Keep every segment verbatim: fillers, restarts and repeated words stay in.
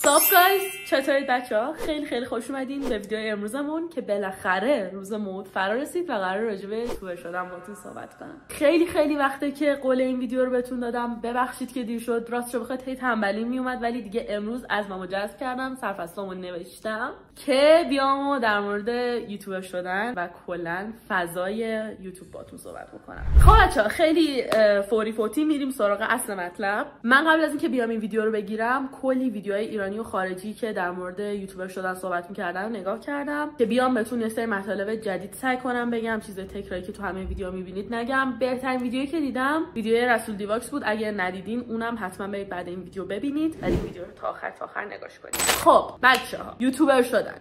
ساب گایز، چطورید بچه‌ها؟ خیلی خیلی خوش اومدین به ویدیو امروزمون که بالاخره روز موعود فرا رسید و قرار راجع به یوتیوبر شدن باهاتون صحبت کنم. خیلی خیلی وقته که قول این ویدیو رو بهتون دادم. ببخشید که دیر شد. راستش بخواد هی تنبلی میومد، ولی دیگه امروز عزممو جزم کردم، سرفصلمو نوشتم که بیام در مورد یوتیوبر شدن و کلا فضای یوتیوب باهاتون صحبت بکنم. خب بچه‌ها خیلی فوری فوتی میریم سراغ اصل مطلب. من قبل از اینکه بیام این ویدیو رو بگیرم کلی ویدیوهای ایرانی و خارجی که در مورد یوتیوبر شدن صحبت می‌کردن نگاه کردم که بیام بهتون یه سری مطالب جدید سعی کنم بگم، چیزای تکراری که تو همه ویدیو می‌بینید نگم. بهترین ویدیویی که دیدم ویدیوی رسول دیواکس بود. اگه ندیدین اونم حتما برید بعد این ویدیو ببینید و این ویدیو رو تا آخر تا آخر نگاش کنید. خب بچه‌ها یوتیوبر شدن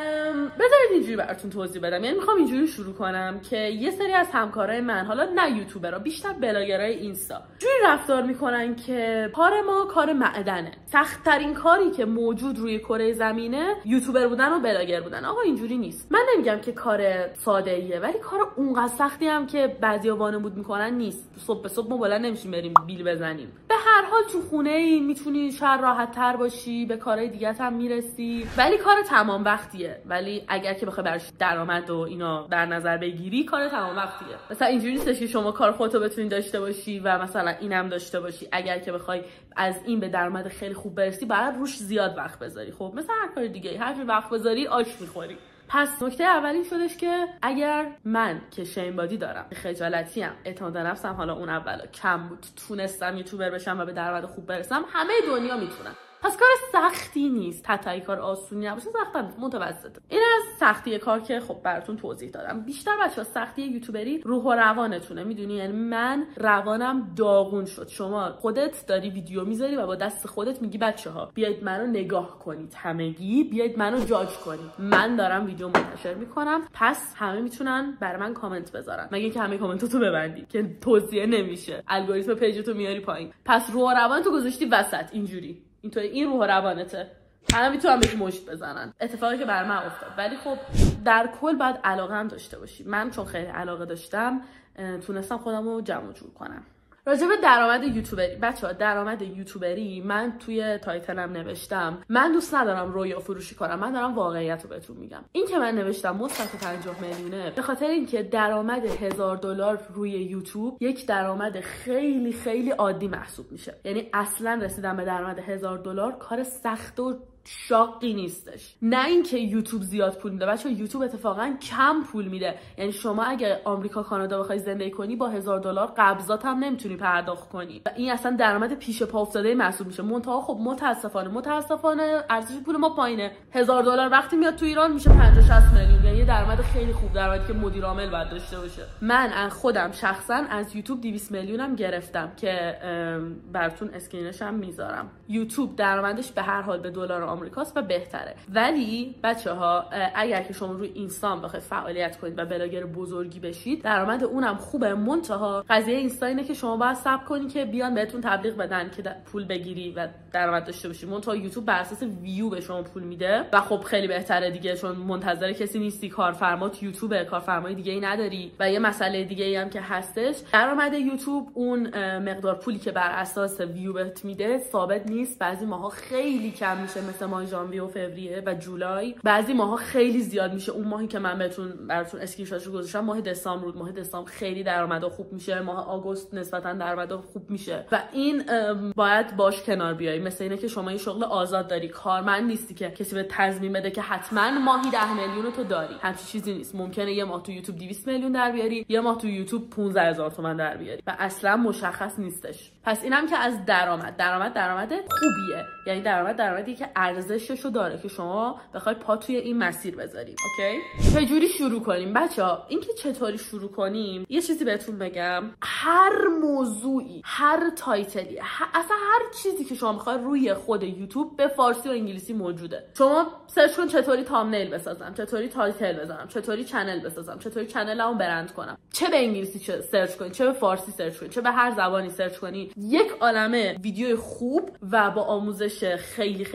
بذارید اینجوری براتون توضیح بدم. یعنی میخوام اینجوری شروع کنم که یه سری از همکارای من، حالا نه یوتیوبرها، بیشتر بلاگرای اینستا، جوری رفتار میکنن که کار ما کار معدنه. سخت ترین کاری که موجود روی کره زمینه یوتیوبر بودن و بلاگر بودن. آقا اینجوری نیست. من نمیگم که کار ساده ایه، ولی کار اونقدر سختی هم که بعضیا وانمود میکنن نیست. صبح به صبح ما بلند نمیشیم بریم بیل بزنیم. به هر حال تو خونه ای میتونی شاید راحت تر باشی، به کارهای دیگه هم میرسی، ولی کار تمام وقتیه. ولی اگر که بخوای براش درآمد و اینا در نظر بگیری کار تمام وقتیه. مثلا اینجوری نیستش که شما کار خودتو بتونی داشته باشی و مثلا اینم داشته باشی. اگر که بخوای از این به درآمد خیلی خوب برسی باید روش زیاد وقت بذاری. خب مثلا هر کار دیگه هر جور وقت بذاری آش میخوری. پس نکته اولی شدش که اگر من که شیم بادی دارم، خجالتی ام، اعتماد نفسم حالا اون اولا کم بود، تونستم یوتیوبر بشم و به درآمد خوب برسم، همه دنیا میتونن. پس کار سختی نیست، حتی کار آسونی نباشه، سخت نیست، متوسطه. این از سختی کار که خب براتون توضیح دادم. بیشتر بچه‌ها سختی یوتیوبری روح و روانتونه. میدونی یعنی من روانم داغون شد. شما خودت داری ویدیو میذاری و با دست خودت میگی بچه‌ها بیاید منو نگاه کنید، همگی بیاید منو جاج کنید. من دارم ویدیو منتشر میکنم، پس همه میتونن برای من کامنت بذارن، مگه اینکه همه کامنتاتو ببندی که توصیه نمیشه، الگوریتم پیجتو میاری پایین. پس روح و روانتو گذاشتی وسط اینجوری. اینطوری این روح و روانته، همه میتونن بهش مشت بزنن. اتفاقی که بر من افتاد. ولی خب در کل باید علاقه هم داشته باشی. من چون خیلی علاقه داشتم تونستم خودم رو جمع جور کنم. راجع به درآمد یوتیوبری بچه‌ها، درآمد یوتیوبری من توی تایتلم نوشتم من دوست ندارم رویا فروشی کنم، من دارم واقعیت رو بهتون میگم. این که من نوشتم مثبت پنجاه میلیونه به خاطر اینکه درآمد هزار دلار روی یوتیوب یک درآمد خیلی خیلی عادی محسوب میشه. یعنی اصلا رسیدن به درآمد هزار دلار کار سخت و شاقی نیستش. نه اینکه یوتیوب زیاد پول میده بچه‌ها، یوتیوب اتفاقا کم پول میده. یعنی شما اگه آمریکا کانادا بخوای زندگی کنی با هزار دلار قبضات هم نمیتونی پرداخت کنی و این اصلا درآمد پیش پا افتاده محسوب میشه. منتها خب متاسفانه متاسفانه ارزش پول ما پایینه. هزار دلار وقتی میاد تو ایران میشه پنجاه شصت میلیون، یعنی درآمد خیلی خوب، درآمدی که مدیر عامل باید داشته باشه. من خودم شخصا از یوتیوب دویست میلیونم گرفتم که براتون اسکرینش هم میذارم. یوتیوب درآمدش به هر حال به دلار آمریکاست و بهتره. ولی بچه‌ها اگر که شما روی اینستام بخواید فعالیت کنید و بلاگر بزرگی بشید درآمد اونم خوبه. منتها قضیه اینستا اینه که شما باید صبر کنید که بیان بهتون تبلیغ بدن که پول بگیری و درآمد داشته باشی. منتها یوتیوب بر اساس ویو به شما پول میده و خب خیلی بهتره دیگه، چون منتظر کسی نیستی، کارفرمات یوتیوب، کارفرمای دیگه ای نداری. و یه مسئله دیگه ای هم که هستش، درآمد یوتیوب اون مقدار پولی که بر اساس ویو بهت میده ثابت نیست. بعضی ماها خیلی کم میشه، مثل ماه ژانویه و فوریه و جولای. بعضی ماها خیلی زیاد میشه. اون ماهی که من بهتون براتون اسکرین شاتشو گذاشتم ماه دسامبر بود. ماه دسامبر خیلی درآمد خوب میشه، ماه آگوست نسبتا درآمد خوب میشه و این باید باش کنار بیای. مثل اینه که شما این شغل آزاد داری، کارمند نیستی که کسی به تضمین بده که حتما ماهی ده میلیون تو داری. همچین چیزی نیست. ممکنه یه ماه تو یوتیوب دویست میلیون در بیاری، یه ماه تو یوتیوب پانزده هزار تومان در بیاری و اصلا مشخص نیستش. پس اینم که از درآمد. درآمد درآمد خوبیه، یعنی درآمد درآمدی که ارزششو داره که شما بخوای پا توی این مسیر بذاریم. اوکی؟ چجوری شروع کنیم بچه‌ها؟ اینکه چطوری شروع کنیم یه چیزی بهتون بگم. هر موضوعی، هر تایتلی، اصلا هر چیزی که شما می‌خواید روی خود یوتیوب به فارسی و انگلیسی موجوده. شما سرچ کن چطوری تامنیل بسازم، چطوری تایتل بزنم، چطوری چنل بسازم، چطوری چنلمو برند کنم. چه به انگلیسی چه سرچ کنی، چه به فارسی سرچ کنی، چه به هر زبانی سرچ کنی، یک عالمه ویدیو خوب و با آموزش خیلی خیلی دقیق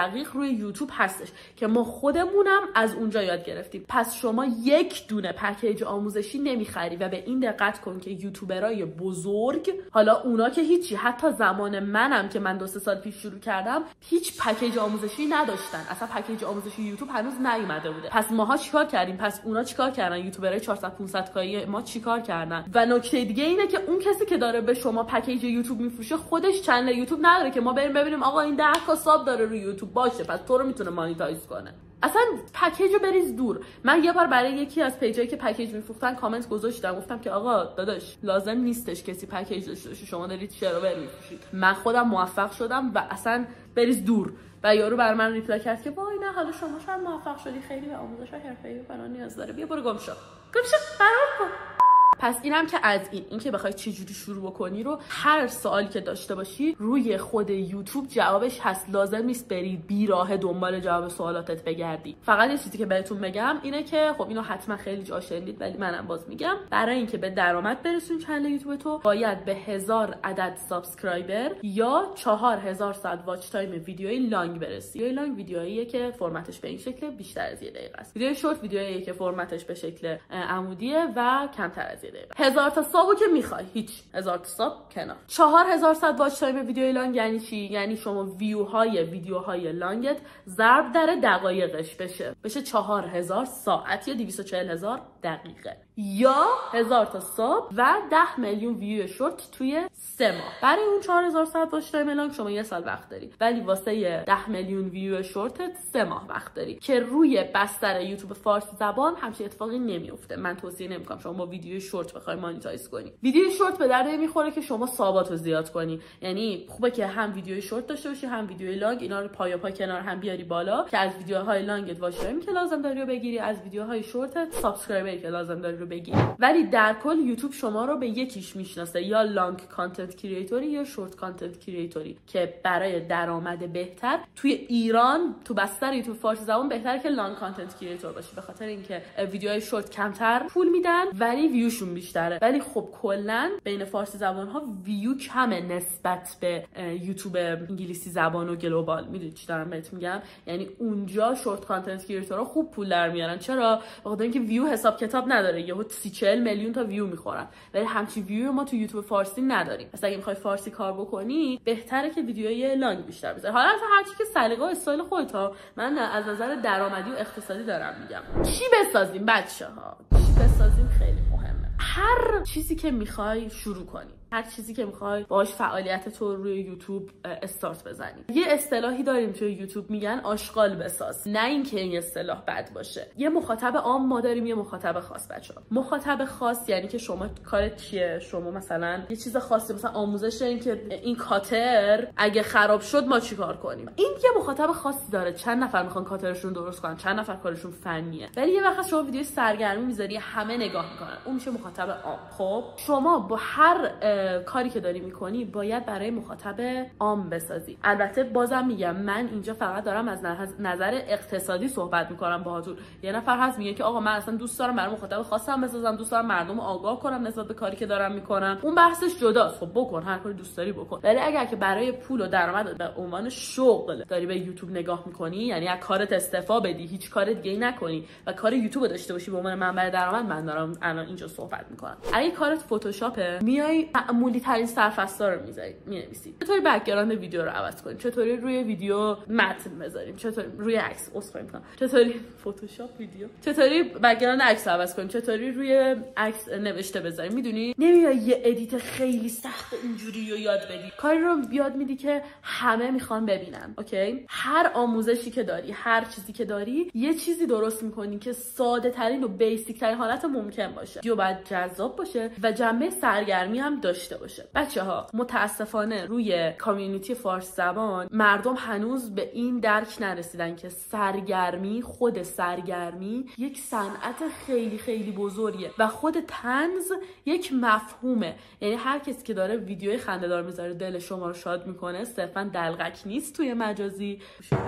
دقیق روی یوتیوب هستش که ما خودمونم از اونجا یاد گرفتیم. پس شما یک دونه پکیج آموزشی نمیخری و به این دقت کن که یوتیوبرای بزرگ، حالا اونا که هیچی، حتی زمان منم که من دو سه سال پیش شروع کردم هیچ پکیج آموزشی نداشتن، اصلا پکیج آموزشی یوتیوب هنوز نیومده بوده. پس ماها چیکار کردیم؟ پس اونا چیکار کردن؟ یوتیوبرای چهارصد پانصد کایی ما چیکار کردن؟ و نکته دیگه اینه که اون کسی که داره به شما پکیج یوتیوب میفروشه خودش چنل یوتیوب نداره که ما بریم ببینیم آقا این ده تا ساب داره روی یوتیوب، باشه پس تو رو میتونه مانیتایز کنه. اصلا پکیج رو بریز دور. من یه بار برای یکی از پیجایی که پکیج میفروختن کامنت گذاشتم، گفتم که آقا داداش لازم نیستش کسی پکیج داشته باشه، شما دارید شراور میفروشید. من خودم موفق شدم و اصلا بریز دور. و یارو بر من ریپلای کرد که وای نه حالا شما شاید موفق شدی، خیلی به آموزش حرفه‌ای فلان نیاز داره، بیا برو گم شو گم شو فرار کن. پس اینم که از این اینکه بخوای چه جوری شروع بکنی رو، هر سوالی که داشته باشی روی خود یوتیوب جوابش هست، لازم نیست بری بی راه دنبال جواب سوالاتت بگردی. فقط یه چیزی که بهتون بگم اینه که خب اینو حتما خیلی جا شنیدید ولی منم باز میگم، برای اینکه به درآمد برسون چنل یوتیوب تو باید به هزار عدد سابسکرایبر یا چهار هزار ساعت واچ تایم ویدیوی لانگ برسی. ویدیوی لانگ ویدیوییه که فرمتش به این شکل بیشتر از یه دقیقه است. ویدیو شورت ویدیوییه که فرمتش به شکل عمودیه و کمتر از هزار تا سابو که میخوای هیچ، هزار تا ساب کنار. چهار هزار صد واچ تایم ویدیوی لانگ یعنی چی؟ یعنی شما ویوهای ویدیوهای لانگت ضرب در دقایقش بشه بشه چهار هزار ساعت یا دویست و چهل هزار دقیقه، یا هزار تا ساب و ده میلیون ویو شورت توی سه ماه. برای اون چهار هزار صد واچ تایم لانگ شما یه سال وقت داری، ولی واسه ده میلیون ویو شورتت سه ماه وقت داری که روی بستر یوتیوب فارسی زبان همچین اتفاقی نمیفته. من توصیه نمیکنم شما با ویدیو شورت بخوای مانیتایز کنی. ویدیو شورت به درد میخوره که شما ساباتو زیاد کنی، یعنی خوبه که هم ویدیو شورت داشته باشی هم ویدیو لانگ، اینا رو پای پا کنار هم بیاری بالا که از ویدیوهای لانگت واچ تایمی که لازم داری رو بگیری، از ویدیوهای شورتت سابسکرایبری که لازم داری رو بگیری. ولی در کل یوتیوب شما رو به یکیش میشناسه، یا لانگ کانتنت کریئتوری یا شورت کانتنت کریئتوری، که برای درآمد بهتر توی ایران تو بستر یوتیوب فارسی زبان بهتره که لانگ کانتنت کریئتور باشی، به خاطر اینکه ویدیوهای شورت کمتر پول میدن ولی ویوشون بیشتره. ولی خب کلا بین فارسی زبان ها ویو کمه نسبت به یوتیوب انگلیسی زبان و گلوبال. میدونی چی دارم بهت میگم؟ یعنی اونجا شورت کانتنت کریئتورها خوب پول در میارن. چرا؟ بخاطر اینکه ویو حساب کتاب نداره، یهو سی چهل میلیون تا ویو میخورن، ولی همچین ویو ما تو یوتیوب فارسی نداریم. پس اگه میخوای فارسی کار بکنی بهتره که ویدیوی لانگ بیشتر بذاری. حالا از هر چی که سلیقه و استایل خودت ها، من از نظر درآمدی و اقتصادی دارم میگم. چی بسازیم بچه‌ها؟ چی بسازیم خیلی مهمه. هر چیزی که میخوای شروع کنی، هر چیزی که میخوای باهاش فعالیت تو روی یوتیوب استارت بزنی. یه اصطلاحی داریم توی یوتیوب میگن آشغال بساز. نه اینکه این اصطلاح بد باشه. یه مخاطب عام ما داریم، یه مخاطب خاص بچه‌ها. مخاطب خاص یعنی که شما کارت چیه؟ شما مثلا یه چیز خاصی، مثلا آموزش این که این کاتر اگه خراب شد ما چیکار کنیم. این یه مخاطب خاصی داره. چند نفر میخوان کاترشون درست کنن، چند نفر کارشون فنیه. ولی یه وقت شما ویدیو سرگرمی میذاری همه نگاه میکنن، اون میشه مخاطب عام. خب شما با هر کاری که داری میکنی باید برای مخاطب عام بسازی. البته بازم میگم من اینجا فقط دارم از نظر اقتصادی صحبت میکنم باهاتون. یه نفر هست میگه که آقا من اصلا دوست دارم برای مخاطب خاصم بسازم، دوست دارم مردم آگاه کنم نسبت به کاری که دارم میکنم. اون بحثش جداست. خب بکن، هر کاری دوست داری بکن. ولی اگر که برای پول و درآمد به عنوان شغل داری به یوتیوب نگاه میکنی، یعنی از کارت استعفا بدی، هیچ کار دیگه نکنی و کار یوتیوب داشته باشی به عنوان منبع درآمد، من دارم الان اینجا صحبت میکنم. اگه کارت فتوشاپه، میای معمولی ترین سرفصلا رو میذاری می‌نویسی، چطوری بک‌گراند ویدیو رو عوض کنیم، چطوری روی ویدیو متن بذاریم، چطوری روی عکس اسخای می‌کنم، چطوری فتوشاپ ویدیو، چطوری بک‌گراند عکس عوض کنیم، چطوری روی عکس نوشته بذاریم. میدونی نمیای یه ادیت خیلی سخت اینجوری رو یاد بدی، کاری رو یاد میدی که همه میخوان ببینن. اوکی؟ هر آموزشی که داری، هر چیزی که داری، یه چیزی درست می‌کنی که ساده ترین و بیسیک ترین حالت ممکن باشه. ویدیو باید جذاب باشه و جنبه سرگرمی هم داشته باشه. بچه‌ها متاسفانه روی کامیونیتی فارسی زبان مردم هنوز به این درک نرسیدن که سرگرمی، خود سرگرمی یک صنعت خیلی خیلی بزرگیه و خود طنز یک مفهومه. یعنی هر کسی که داره ویدیوی خنده‌دار میذاره دل شما رو شاد میکنه، صرفا دلغک نیست توی مجازی.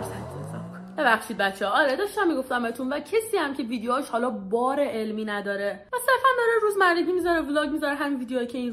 ببخشید بچه‌ها، آره داشتم میگفتم بهتون. و کسی هم که ویدیوهاش حالا بار علمی نداره و صرفا داره روزمرگی میذاره، ولاگ میذاره، همین ویدیوهایی که این روزا ترند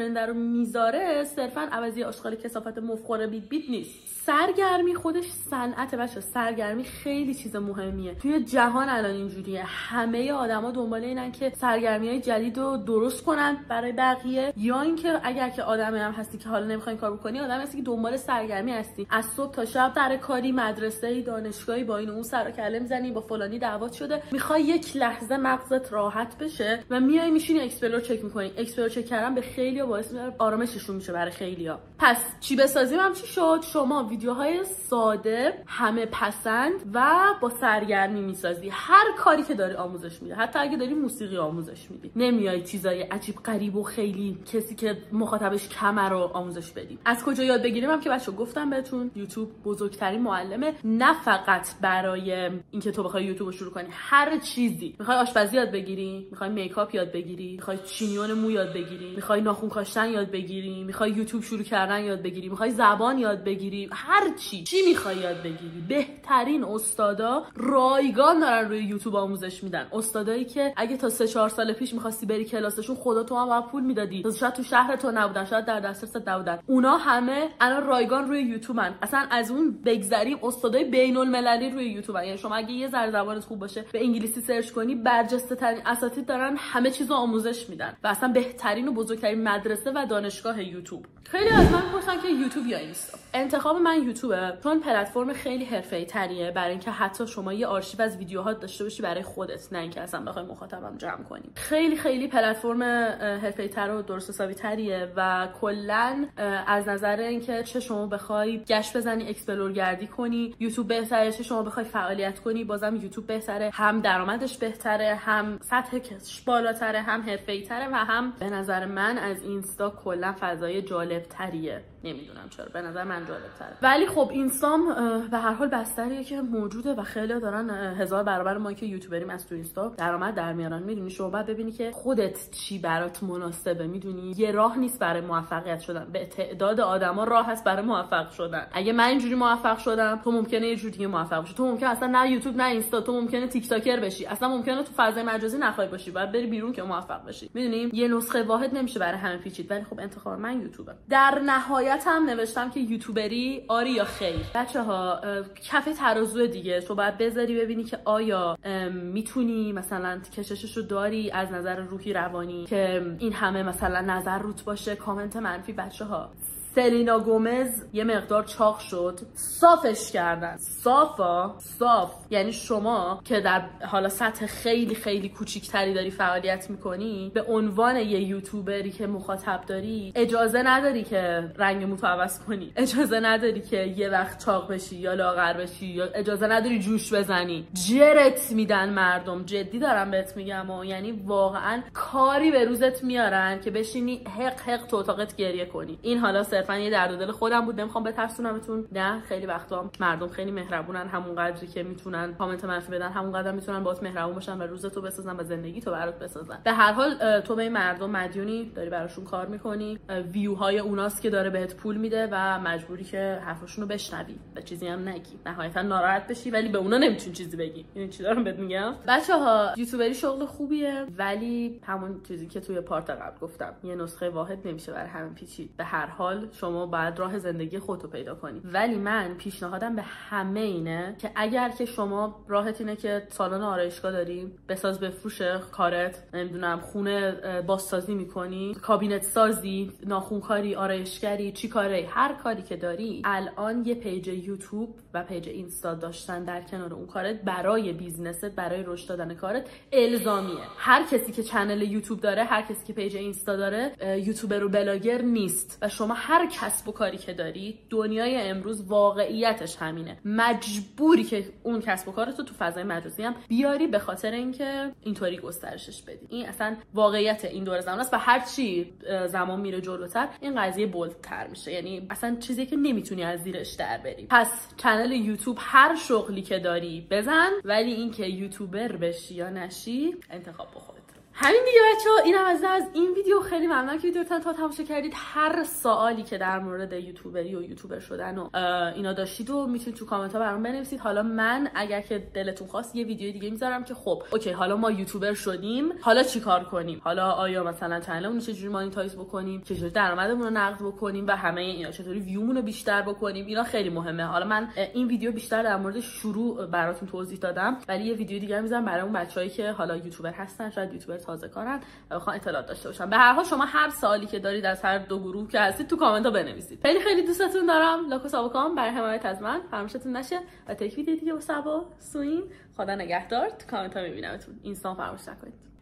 آینده رو میذاره صرفا عوضی آشغال کثافت مفخور بیت بیت نیست. سرگرمی خودش صنعت بچه. سرگرمی خیلی چیز مهمیه توی جهان الان. اینجوریه همه آدما دنبال اینن که سرگرمی‌های جدید رو درست کنن برای بقیه، یا اینکه اگر که آدمی هم هستی که حالا نمی‌خواین کار بکنی، آدمی هستی که دنبال سرگرمی هستی، از صبح تا شب در کاری، مدرسه‌ای، دانشگاهی، با این اون سر و کله می‌زنی، با فلانی دعوات شده، می‌خوای یک لحظه مغزت راحت بشه و میای میشینی اکسپلور چک می‌کنی. اکسپلور چک کردن به خیلی‌ها باعث میشه آرامششون میشه برای خیلی‌ها. پس چی بسازیم هم چی شد؟ شما ویدیوهای ساده، همه پسند و با سرگرمی میسازی. هر کاری که داری آموزش میده، حتی اگه داری موسیقی آموزش میدی، نمیای چیزای عجیب غریب و خیلی کسی که مخاطبش کمه رو آموزش بدی. از کجا یاد بگیریم هم که بچه‌ها گفتم بهتون، یوتیوب بزرگترین معلمه، نه فقط برای اینکه تو بخوای یوتیوب رو شروع کنی. هر چیزی، میخوای آشپزی یاد بگیری، میخوای میکاپ یاد بگیری، میخوای چینیون مو یاد بگیری، میخوای ناخن کاشتن یاد بگیری، میخوای یوتیوب شروع کردن یاد بگیری، میخوای زبان یاد بگیری، هر چی چی میخوای یاد بگیری، بهترین استادا رایگان دارن روی یوتیوب آموزش میدن. استادایی که اگه تا سه چهار سال پیش میخواستی بری کلاسشون، خدا تو هم باید پول میدادی، شاید تو شهر تو نبودن، شاید در دسترست نبودن. اونا همه الان رایگان روی یوتیوبن. اصلا از اون بگذریم، استادای بین المللی روی یوتیوبن. یعنی شما اگه یه ذره زبانت خوب باشه، به انگلیسی سرچ کنی، برجسته ترین اساتید دارن همه چیزو آموزش میدن و اصلا بهترین و بزرگترین مدرسه و دانشگاه یوتیوب. خیلی از من پرسن که یوتیوب یا اینستا. انتخاب من یوتیوبه، چون پلتفرم خیلی حرفه‌ای تریه برای اینکه حتی شما یه آرشیو از ویدیوها داشته باشی برای خودت، نه اینکه اصلا بخوای مخاطبم جمع کنی. خیلی خیلی پلتفرم حرفه‌ای تر و درست حسابی تریه و کلا از نظر اینکه چه شما بخوای گشت بزنی، اکسپلور گردی کنی، یوتیوب بهتره، چه شما بخوای فعالیت کنی، بازم یوتیوب بهتره. هم درآمدش بهتره، هم سطحش بالاتره، هم حرفه‌ای تره و هم به نظر من از اینستا کلا فضای جالب تریه. نمیدونم چرا، به نظر من جالب تره. ولی خب اینستام به هر حال بستریه که موجوده و خیلی دارن هزار برابر ما که یوتیوبریم از تو اینستا درآمد در میارن. میدونی شما باید ببینی که خودت چی برات مناسبه. میدونی یه راه نیست برای موفقیت شدن، به تعداد آدما راه هست برای موفق شدن. اگه من اینجوری موفق شدم، تو ممکنه یه جوری دیگه موفق بشی. تو ممکنه اصلا نه یوتیوب نه اینستا، تو ممکنه تیک تاکر بشی، اصلا ممکنه تو فضای مجازی نخوای باشی، باید بری بیرون که موفق بشی. میدونیم یه نسخه واحد نمیشه برای همه پیچید. ولی خب انتخاب من یوتیوبه. در نهایت هم نوشتم که یوتیوبری آری یا خیر. بچه‌ها کف ترازو دیگه، تو باید بذاری ببینی که آیا میتونی مثلا کشششو داری از نظر روحی روانی که این همه مثلا نظر روت باشه، کامنت منفی. بچه‌ها سلینا گومز یه مقدار چاق شد، صافش کردن. صافا صاف یعنی شما که در حالا سطح خیلی خیلی کوچیکتری داری فعالیت میکنی، به عنوان یه یوتیوبری که مخاطب داری، اجازه نداری که رنگ موتو عوض کنی، اجازه نداری که یه وقت چاق بشی یا لاغر بشی، یا اجازه نداری جوش بزنی. جرت میدن مردم، جدی دارم بهت میگم. و یعنی واقعا کاری به روزت میارن که بشینی حق حق تو اتاقت گریه کنی. این حالا صرفا یه درد و دل خودم بود، نمیخوام بترسونمتون. نه، خیلی وقتا مردم خیلی مهربونن، همون قدری که میتونن کامنت منفی بدن، همون قدر میتونن باهات مهربون باشن و روزتو بسازن و زندگی تو برات بسازن. به هر حال تو به این مردم مدیونی، داری براشون کار میکنی، ویوهای اوناست که داره بهت پول میده و مجبوری که حرفاشون رو بشنوی و چیزی هم نگی، نهایتا ناراحت بشی ولی به اونا نمیتونی چیزی بگی. این چی دارم بهت میگم. بچه‌ها یوتیوبری شغل خوبیه، ولی همون چیزی که توی پارت قبل گفتم، یه نسخه واحد نمیشه برای همه پیچید. به هر حال شما باید راه زندگی خودتو پیدا کنی. ولی من پیشنهادم به همه اینه که اگر که شما راحت اینه که سالن آرایشگاه داری، بساز بفروش کارت، نمیدونم خونه بازسازی میکنی، کابینت سازی، ناخونکاری، آرایشگری، چی کاری، هر کاری که داری، الان یه پیج یوتیوب و پیج اینستا داشتن در کنار اون کارت برای بیزنست، برای رشد دادن کارت الزامیه. هر کسی که چنل یوتیوب داره، هر کسی که پیج اینستا داره، یوتیوبر و بلاگر نیست. و شما هر کسب و کاری که داری، دنیای امروز واقعیتش همینه، مجبوری که اون کسب و کارتو تو فضای مجازی هم بیاری، به خاطر اینکه اینطوری گسترشش بدی. این اصلا واقعیت این دور زمان است و هر چی زمان میره جلوتر این قضیه بولدتر میشه. یعنی اصلا چیزی که نمیتونی از زیرش در بری. پس چنل یوتیوب هر شغلی که داری بزن، ولی اینکه یوتیوبر بشی یا نشی انتخاب بخور. همین دیگه بچه‌ها، اینم از از این ویدیو. خیلی ممنونم که ویدیو رو تا تماشا کردید. هر سوالی که در مورد یوتیوبری و یوتیوبر شدن و اینا داشتید و میتونید تو کامنت ها برام بنویسید. حالا من اگر که دلتون خواست یه ویدیو دیگه میذارم که خب اوکی حالا ما یوتیوبر شدیم، حالا چیکار کنیم؟ حالا آیا مثلا چنلمون رو چجوری مانیتایز بکنیم، چجوری درآمدمون رو نقد بکنیم و همه اینا، چطوری ویومون رو بیشتر بکنیم؟ اینا خیلی مهمه. حالا من این ویدیو بیشتر در مورد شروع براتون توضیح دادم، ولی یه ویدیو دیگه میذارم برای اون بچه‌ای که حالا یوتیوبر هستن، شاید یوتیوبر تازه کارن و بخوان اطلاعات داشته باشن. به هر حال شما هر سوالی که دارید از هر دو گروه که هستید تو کامنت ها بنویسید. خیلی خیلی دوستتون دارم. لاکو سابوکام برای حمایت از من فراموشتون نشه و تا یک ویدیو دیگه با سبا سوین. خدا نگهدار. تو کامنت ها میبینمتون. اینستا فراموش نکنید.